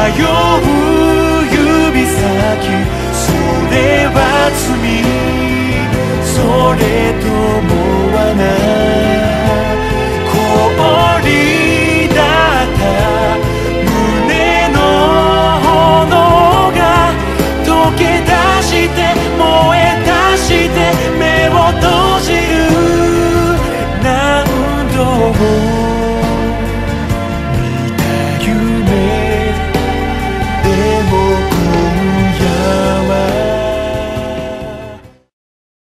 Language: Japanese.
う指先、それは罪、それとも罠、氷だった胸の炎が溶け出して燃え出して目を閉